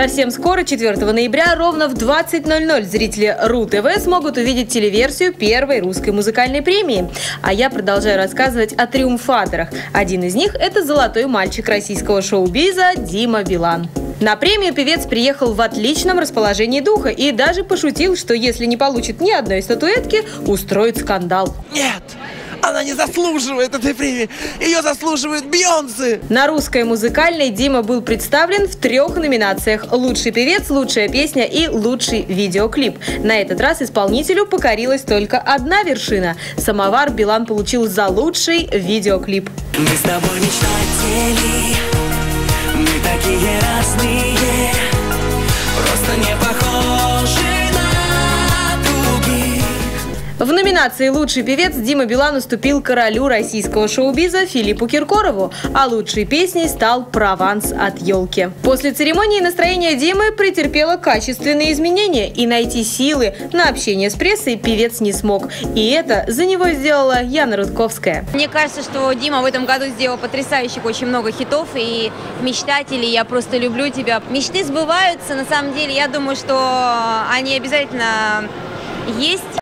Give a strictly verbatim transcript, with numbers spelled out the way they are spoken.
Совсем скоро, четвёртого ноября, ровно в двадцать ноль ноль зрители РУ-ТВ смогут увидеть телеверсию первой русской музыкальной премии. А я продолжаю рассказывать о триумфаторах. Один из них – это золотой мальчик российского шоу-биза Дима Билан. На премию певец приехал в отличном расположении духа и даже пошутил, что если не получит ни одной статуэтки, устроит скандал. Нет! Она не заслуживает этой премии. Ее заслуживает Бейонсе. На русской музыкальной Дима был представлен в трех номинациях: лучший певец, лучшая песня и лучший видеоклип. На этот раз исполнителю покорилась только одна вершина. Самовар Билан получил за лучший видеоклип. Мы с тобой мечтатели, мы такие разные, просто не похожи на других. В номинации «Лучший певец» Дима Билан уступил королю российского шоу-биза Филиппу Киркорову, а лучшей песней стал «Прованс» от «Елки». После церемонии настроение Димы претерпело качественные изменения, и найти силы на общение с прессой певец не смог. И это за него сделала Яна Рудковская. Мне кажется, что Дима в этом году сделал потрясающих очень много хитов, и «Мечтатели», «Я просто люблю тебя». Мечты сбываются, на самом деле, я думаю, что они обязательно есть.